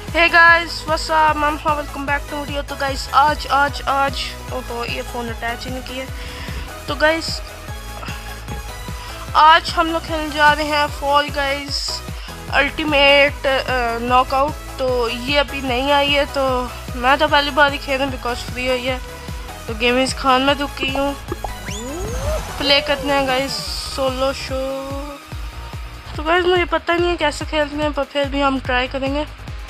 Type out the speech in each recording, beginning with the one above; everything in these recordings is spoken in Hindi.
Hey guys what's up ma'am, welcome back to video. तो गाइस आज ओहो ये फ़ोन अटैच ही नहीं किया। तो गाइस आज हम लोग खेलने जा रहे हैं फॉल गाइस अल्टीमेट नॉकआउट। तो ये अभी नहीं आई है, तो मैं तो पहली बार ही खेल रहा हूँ बिकॉज फ्री हुई है। तो गेमिंग खान में रुकी हूँ, प्ले करते हैं गाइस सोलो शो। तो गाइस मुझे पता नहीं है कैसे खेलते हैं, पर फिर भी हम ट्राई करेंगे।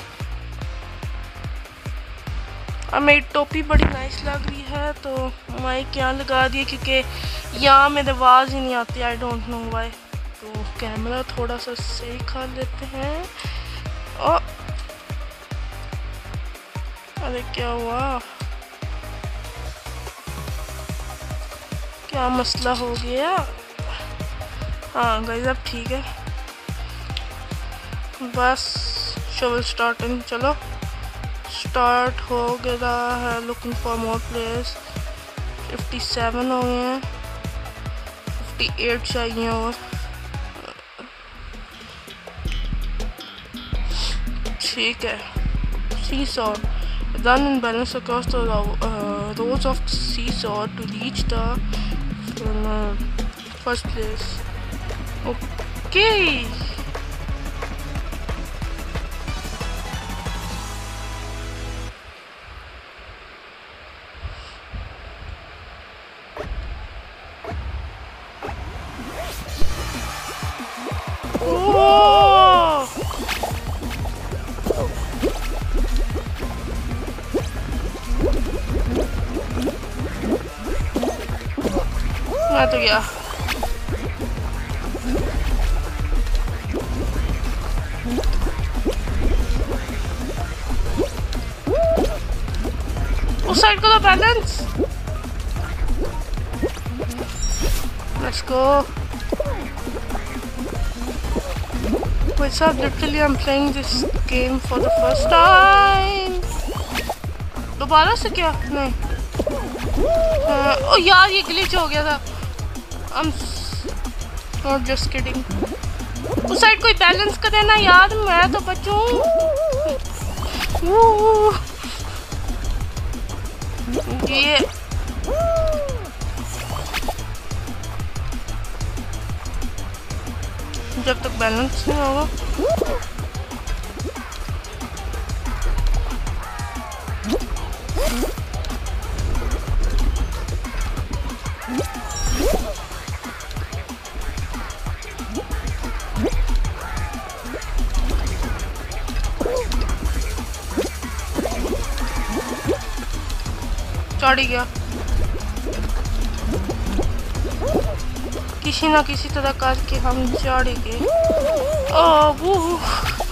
और मेरी टोपी बड़ी नाइस लग रही है, तो माइक यहाँ लगा दिए क्योंकि यहाँ मेरे आवाज़ ही नहीं आती, आई डोंट नो वाई। तो कैमरा थोड़ा सा सही कर लेते हैं। और अरे क्या हुआ, क्या मसला हो गया? हाँ गाइस अब ठीक है, बस शो स्टार्टिंग। चलो स्टार्ट हो गया है। Looking for more players. 57 हो गए हैं, 58 चाहिए और। ठीक है। Seesaw run and balance across the rows of seesaw to reach the first place. Okay. मैं तो गया। उस साइड को तो balance. Let's go. What's up? Literally, I'm playing this game for the first time. दोबारा से क्या? नहीं। ओ यार ये ग्लिच हो गया था। I'm not just kidding. उस साइड कोई बैलेंस करे ना यार, मैं तो बचूं। ये जब तक बैलेंस नहीं होगा। चढ़ गया, किसी ना किसी तरह करके हम चढ़ गए। वो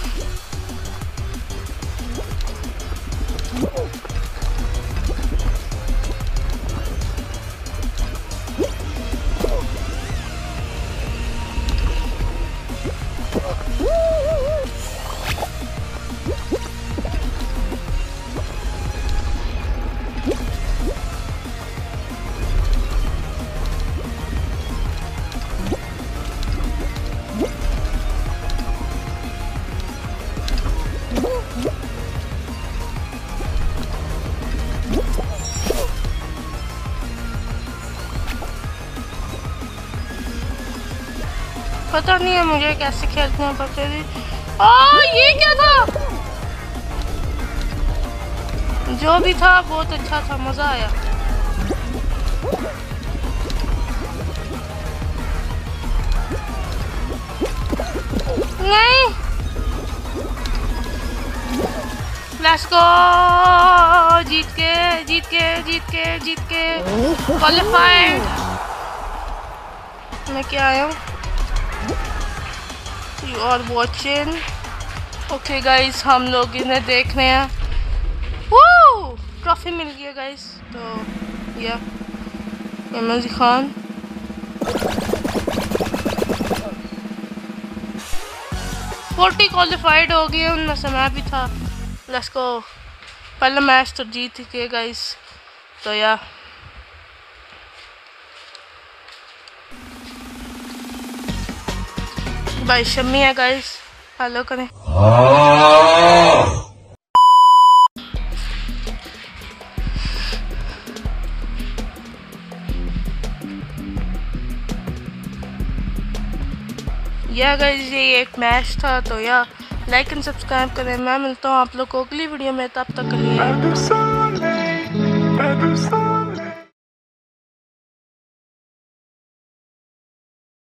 पता नहीं है मुझे कैसे खेलते हैं, पर फिर ये क्या था? जो भी था बहुत अच्छा था, मजा आया। नहीं, लेट्स गो। जीत के क्वालिफाइड। मैं क्या आया हूँ? You are watching. Okay guys, हम लोग इन्हें देख रहे हैं। ट्रॉफी मिल गया गाइस। तो या एमजी खान 40 क्वालिफाइड हो गए, उनमें से मैं भी था। Let's go. पहला मैच तो जीत गए गाइस। तो या भाई शम्मी है गाइस, हेलो करें। या गाइस ये एक मैच था। तो या लाइक एंड सब्सक्राइब करें। मैं मिलता हूँ आप लोग को अगली वीडियो में, तब तक के लिए।